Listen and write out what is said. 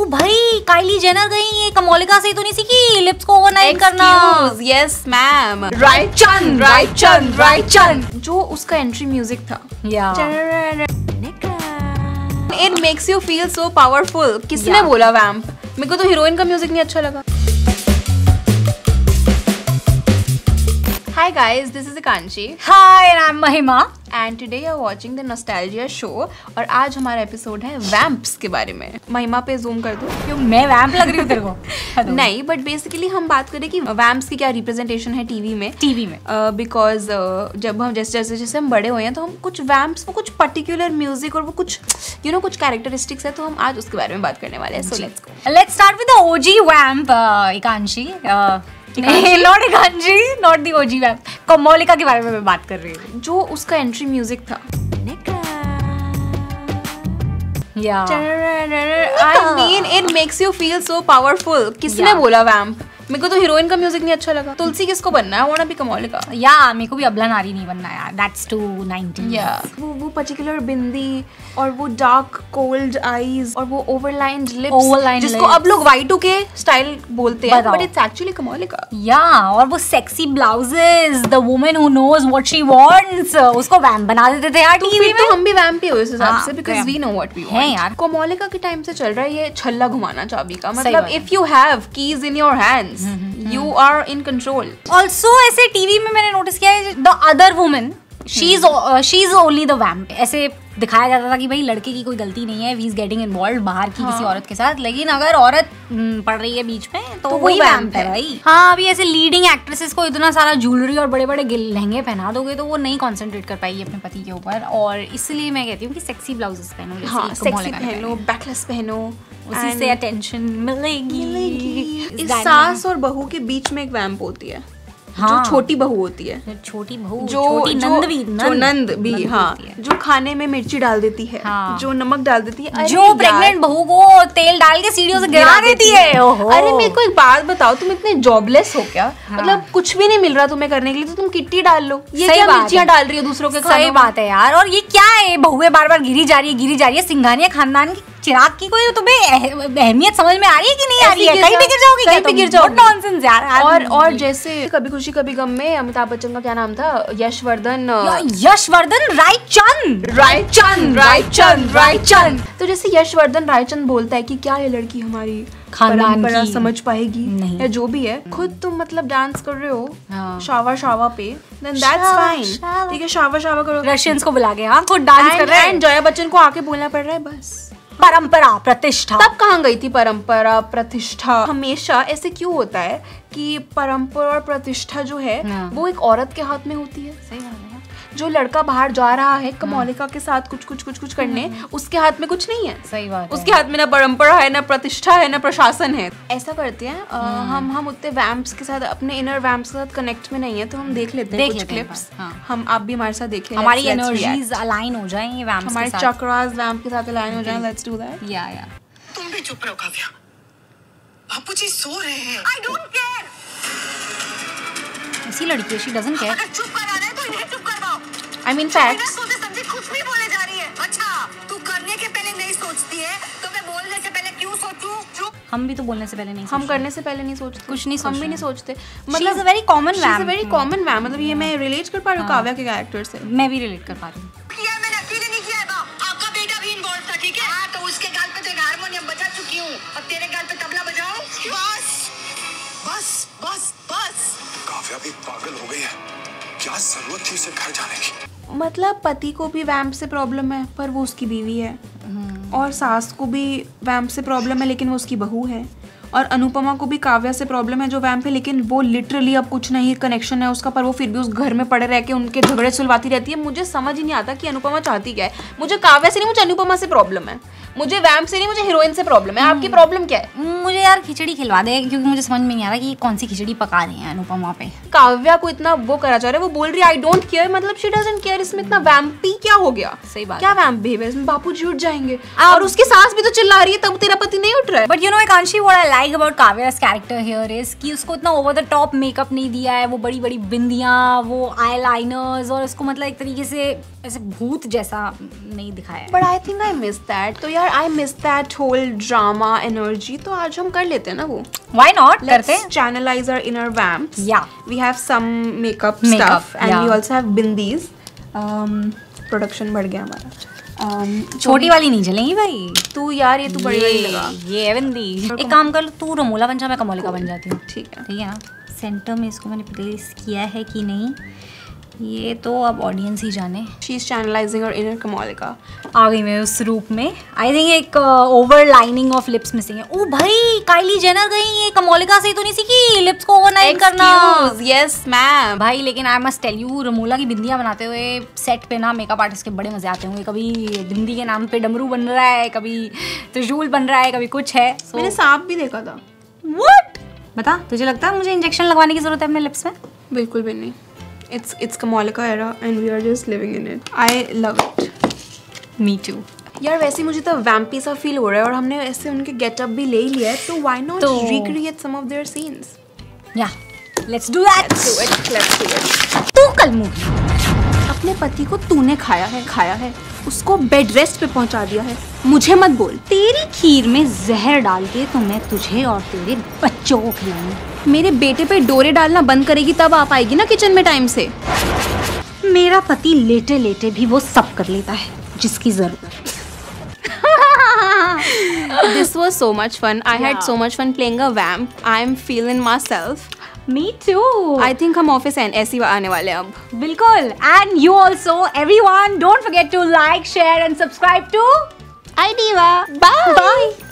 ओ भाई Kylie Jenner कहीं ये कमोलिका से तो नहीं सीखी लिप्स को ओवरनाइट करना? Yes ma'am. राइट चंद जो उसका एंट्री म्यूजिक था, it makes you feel so powerful. किसने बोला वैम्प? मेरे को तो हीरोइन का म्यूजिक नहीं अच्छा लगा। Hi guys, this is Akanshi. Hi, and I'm Mahima. And today you are watching the Nostalgia Show. और आज हमारा एपिसोड है वैम्प्स के बारे में। महिमा पे जूम कर दो। क्यों मैं वैम्प लग रही हूँ तेरे को? नहीं, बट बेसिकली हम बात करें कि वैम्प्स की क्या रिप्रेजेंटेशन है टीवी में। बिकॉज जब हम जैसे हम बड़े हुए हैं तो हम कुछ वैम्प्स, वो कुछ पर्टिकुलर म्यूजिक और वो कुछ कुछ कैरेक्टरिस्टिक्स है, तो हम आज उसके बारे में बात करने वाले हैं। So let's start with the OG vamp Ekanshi. Not the OG vamp. Komolika के बारे में मैं बात कर रही हूँ, जो उसका एंट्री म्यूजिक था। I mean, it makes you feel so powerful. किसने बोला वैम्प? मेरे को तो हीरोइन का म्यूजिक नहीं अच्छा लगा। तुलसी किसको बनना है? I wanna be Komolika. मेरे को भी अबला नारी नहीं बनना यार। That's too 90s। वो पर्टिकुलर बिंदी और वो डार्क कोल्ड आईज और वो ओवरलाइंड लिप्स, जिसको अब लोग Y2K स्टाइल बोलते हैं, बट इट्स एक्चुअली कमोलिका। और वो sexy blouses, the woman who knows what she wants, उसको वैम्प बना देते थे यार टीवी में। तो हम भी वैम्प ही हो इस हिसाब से, because we know what we want यार। कमोलिका के टाइम से चल रहा है ये छल्ला घुमाना चाबी का, मतलब if you have keys in your hands you are in control. Also ऐसे टीवी में मैंने नोटिस किया है the other woman she's only the vamp। ऐसे दिखाया जाता था कि भाई लड़के की कोई गलती नहीं है, he is getting involved बाहर की किसी औरत के साथ, लेकिन अगर औरत पड़ रही है बीच में तो वही वैम्प है भाई। अभी ऐसे लीडिंग एक्ट्रेसेस को इतना सारा ज्वेलरी और बड़े बड़े लहंगे पहना दोगे तो वो नहीं कॉन्सेंट्रेट कर पाएगी अपने पति के ऊपर, और इसलिए मैं कहती हूँ कि सेक्सी ब्लाउजेस पहनो, सेक्सी पहनो, बैकलेस पहनो, उसी से अटेंशन मिलेगी। इस सास और बहू के बीच में एक वैम्प होती है, जो छोटी बहू होती है, छोटी बहू, जो नंद भी जो खाने में मिर्ची डाल देती है, जो नमक डाल देती है, जो प्रेग्नेंट बहू को तेल डाल के सीढ़ियों से गिरा देती है। अरे मेरे को एक बात बताओ, तुम इतने जॉबलेस हो क्या? मतलब कुछ भी नहीं मिल रहा तुम्हें करने के लिए, तो तुम किट्टी डाल लो। ये क्या मिर्चियाँ डाल रही हो दूसरों के खाने? सही बात है यार। और ये क्या है, बहुएं बार बार गिरी जा रही है। सिंघानिया खानदान की चिराग की कोई तुम्हें अहमियत समझ में आ रही है कि नहीं आ रही है? कहीं भी गिर जाओगी, कहीं भी गिर जाओगी। नॉनसेंस यार। और जैसे कभी खुशी कभी गम में अमिताभ बच्चन का क्या नाम था? यशवर्धन रायचंद। तो जैसे यशवर्धन रायचंद बोलता है कि क्या ये लड़की हमारी परंपरा समझ पाएगी नहीं, या जो भी है, खुद तुम मतलब डांस कर रहे हो शावा पे, then that's fine। ठीक है, शावा करो। रशियंस को बुला के खुद डांस कर रहे हैं। जया बच्चन को आके बोलना पड़ रहा है बस परंपरा प्रतिष्ठा। तब कहाँ गई थी परंपरा प्रतिष्ठा? हमेशा ऐसे क्यों होता है कि परंपरा और प्रतिष्ठा जो है वो एक औरत के हाथ में होती है? सही बात है। जो लड़का बाहर जा रहा है कमोलिका के साथ कुछ करने, उसके हाथ में कुछ नहीं है। सही बात है। उसके हाथ में ना परंपरा है, ना प्रतिष्ठा है, ना प्रशासन है। ऐसा करते हैं हम उतने वैम्प्स के साथ, अपने इनर वैम्प्स के साथ कनेक्ट में नहीं है, तो हम देख लेते हैं कुछ क्लिप्स। हम आप भी हमारे साथ देखें, हमारी एनर्जीज अलाइन हो जाएं वैम्प्स हमारे चक्रास वैम्प के साथ अलाइन हो जाएं। Let's do that. या तुम भी चुप रहो काव्या, बापूजी सो रहे हैं। I don't care. ऐसी लड़की है, शी डजंट केयर। अगर चुप कराना है तो इन्हें चुप करवाओ। I mean facts। सोचे समझे कुछ भी बोले जा रही है। अच्छा, तू करने के पहले नहीं सोचती है तो मैं बोलने से पहले क्यों सोचूं? हम भी तो बोलने से पहले नहीं, हम करने से पहले नहीं सोचते, कुछ नहीं, हम भी नहीं सोचते। मतलब वेरी कॉमन वैम्प। मतलब ये मैं रिलेट कर पा रही हूँ काव्या के कैरेक्टर से। मैं भी रिलेट कर पा रही हूँ। मैंने अकेले नहीं किया है, आपका बेटा भी इन्वॉल्व था, ठीक है? तो उसके गाल पे तो एक हारमोनियम बजा चुकी हूँ, और तेरे गाल पे तबला बजाऊं? बस काव्या भी पागल हो गई है, क्या जरूरत थी उसे घर जाने की? मतलब पति को भी वैम्प से प्रॉब्लम है, पर वो उसकी बीवी है, और सास को भी वैम्प से प्रॉब्लम है, लेकिन वो उसकी बहू है, और अनुपमा को भी काव्या से प्रॉब्लम है जो वैम्प है, लेकिन वो लिटरली अब कुछ नहीं कनेक्शन है उसका, पर वो फिर भी उस घर में पड़े रह के उनके झगड़े सुलवाती रहती है। मुझे समझ ही नहीं आता कि अनुपमा चाहती क्या है। मुझे काव्या से नहीं, मुझे अनुपमा से प्रॉब्लम है। मुझे वैम्प से नहीं, मुझे हीरोइन से प्रॉब्लम है। आपकी प्रॉब्लम क्या है? मुझे मुझे यार खिचड़ी खिलवा दे, क्योंकि मुझे समझ में नहीं आ रहा कि कौन सी खिचड़ी पका रहे हैं अनुपमा पे। काव्या को इतना वो करा जा रहा है, वो बोल रही है आई डोंट केयर, मतलब शी डजंट केयर। इसमें इतना वैम्पी क्या हो गया? सही बात क्या वैम्प बिहेवियर, इसमें बापू जी उठ जाएंगे और उसकी सास भी तो चिल्ला रही है तब तेरा पति नहीं उठ रहा है। But you know Akankshi, what I like about Kavya's character here is कि उसको इतना ओवर द टॉप मेकअप नहीं दिया है, वो बड़ी बड़ी बिंदियां, वो आई लाइनर्स, और उसको मतलब एक तरीके से ऐसे भूत जैसा नहीं दिखाया है। But I think I miss that. तो यार I miss that whole drama energy. तो आज हम कर लेते हैं ना वो, व्हाई नॉट, करते हैं। channelize our inner vamps. Yeah. We have some makeup Makeup, stuff and we yeah. also have bindis. Production बढ़ गया हमारा। छोटी वाली नहीं चलेंगी भाई। तू यार ये तू बड़ी बड़ी लगा। ये बिंदी। एक काम कर, तू रमोला बन जा, मैं कमोलिका बन जाती हूँ। ठीक है। ठीक है ना। सेंटर में इसको मैंने प्लेस किया है कि नहीं, ये तो अब ऑडियंस ही जाने। She is channelizing her inner Kamolika. आ गई मैं उस रूप में। आई थिंक एक over lining of lips missing है। ओ भाई, काइली जेनर गई, ये कमोलिका से ही तो नहीं सीखी लिप्स को ओवरलाइन करना। Yes ma'am. भाई लेकिन I must tell you, Ramola की बिंदियां बनाते हुए सेट पे ना मेकअप आर्टिस्ट के बड़े मजे आते होंगे। कभी बिंदी के नाम पे डमरू बन रहा है, कभी त्रिशूल बन रहा है, कभी कुछ है। मैंने सांप भी देखा था। What? बता, तुझे लगता है मुझे इंजेक्शन लगवाने की जरूरत है अपने लिप्स में? बिल्कुल भी नहीं। It's Kamolika era and we are just living in it. I love it. Me too. यार वैसे मुझे तो वैम्पी सा फील हो रहा है और हमने ऐसे उनके गेटअप भी ले ही लिया है, तो why not recreate some of their scenes? Yeah, let's do that. Let's do it. तू कल मूवी अपने पति को तूने खाया है, उसको बेड रेस्ट पे पहुंचा दिया है, मुझे मत बोल। तेरी खीर में जहर डाल के तो मैं तुझे और तेरे बच्चों को खिलाऊंगी। मेरे बेटे पे डोरे डालना बंद करेगी तब आ पाएगी ना किचन में टाइम से। मेरा पति लेटे लेटे भी वो सब कर लेता है जिसकी जरूरत। This was so much fun. I had so much fun playing a vamp. I'm feeling myself. Me too. I think हम ऑफिस ऐसी आने वाले अब। बिल्कुल। And you also, everyone, don't forget to like, share and subscribe to iDiva. Bye.